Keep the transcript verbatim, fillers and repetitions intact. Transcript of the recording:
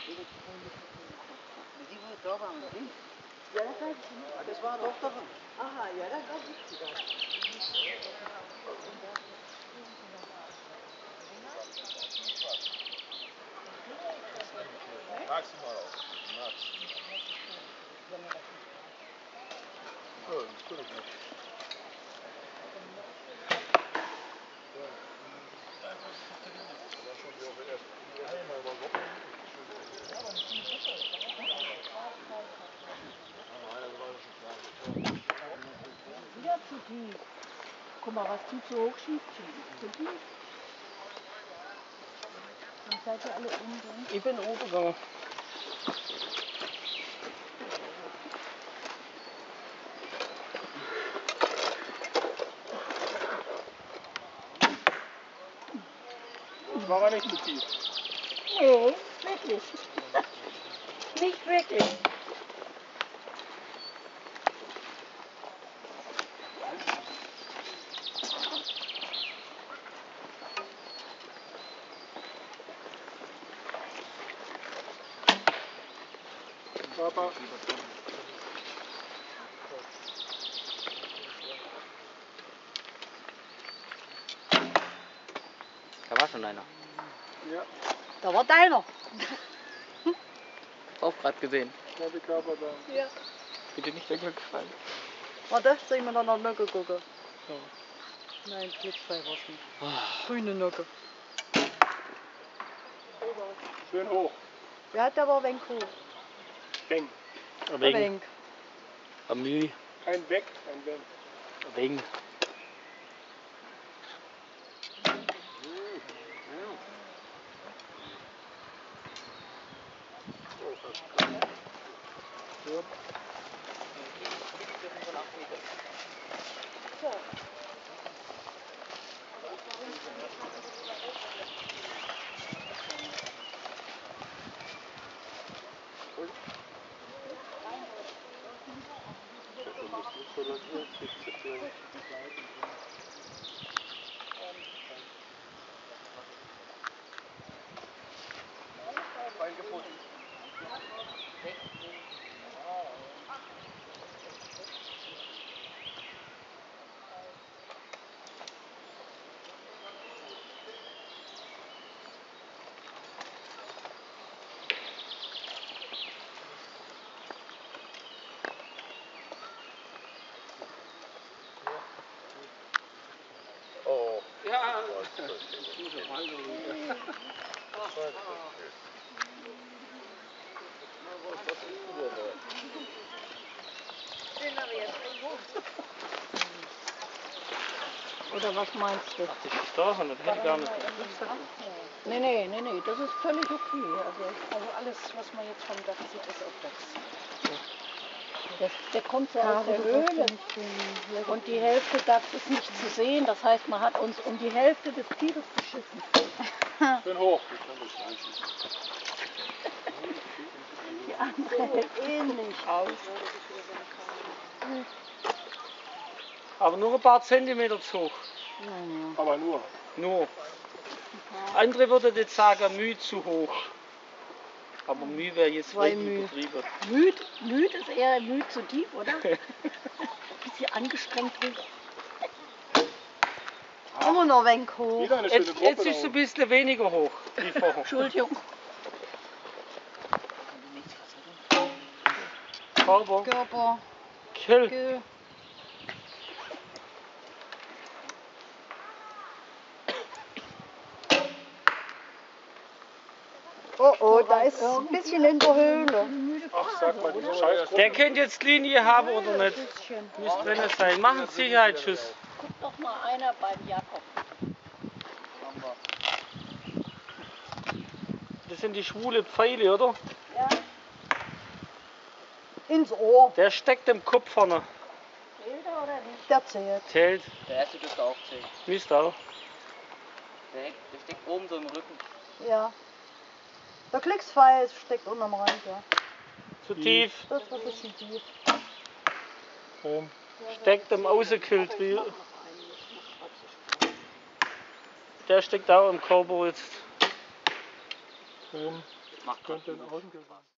Die war da waren wir nicht. Ja, das weiß ich nicht. Das war doch davon. Aha, ja, das weiß ich sogar. Maximal auf. Max. Ja, natürlich nicht. Wieder zu tief. Guck mal, was du zu hoch schiebst. Zu tief. Dann seid ihr alle oben drin. Ich bin oben gegangen. Das war aber nicht zu tief. Nee, wirklich. Nicht wirklich. Papa. Da war schon einer. Ja, Da war deiner. Auch gerade gesehen. ja, die Körper da. Ja. Bitte nicht weggefallen. Warte, soll ich mir da noch Nöcke gucken? Ja. Nein, blitzfrei war's nicht. Grüne Nöcke. Schön hoch. Wer hat aber ein wenig hoch? Beng. Ein Ein wenig. Ein Mühe. Ein Weg, ein Beng. Ein wenig. Ja. Oh. Ja. Oder was meinst du? Ach, das ist doch und das hätte ich gar nicht. Nee, nee, nee, nee, das ist völlig okay. Also, also alles, was man jetzt vom Dach sieht, ist auch das. Der, der kommt so aus der Höhle und die Hälfte Dach ist nicht zu sehen. Das heißt, man hat uns um die Hälfte des Tieres beschissen. Schön hoch. Ich kann das einschießen. Die andere hält ähnlich aus. Aber nur ein paar Zentimeter zu hoch. Aber nur. Nur. Andere würden jetzt sagen, Mühe zu hoch. Aber Mühe wäre jetzt Zwei weit Mühe. übertrieben. Müd, müd ist eher müd zu tief, oder? Bisschen angestrengt hoch. Immer noch ein wenig hoch. Wieder eine schöne Jetzt, Gruppe. jetzt ist es ein bisschen weniger hoch wie vorher. Entschuldigung. Körper, Körper, Kill. Gö. Oh oh, da ist ein bisschen in der Höhle. Ach, sag mal, diese Scheiß Der könnte jetzt Linie haben oder nicht. Müsste drin sein. Machen Sie Sicherheitsschuss. Guck doch mal einer beim Jakob. Das sind die schwule Pfeile, oder? Ja. Ins Ohr. Der steckt im Kopf vorne. Zählt er oder nicht? Der zählt. Zählt. Der erste dürfte auch zählen. Müsste auch. Der, der steckt oben so im Rücken. Ja. Der Klickspfeil steckt unterm Rand, ja. Zu tief. Das ist ein bisschen tief. Boom. Steckt im Außenkilt. Der steckt auch im Körper jetzt. Boom. Macht Könnte ein Außengewand.